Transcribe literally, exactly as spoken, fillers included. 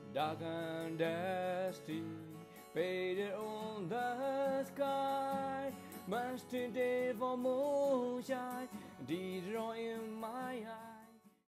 dark and dusty, faded on the sky. Much too deep for moonshine, did wrong in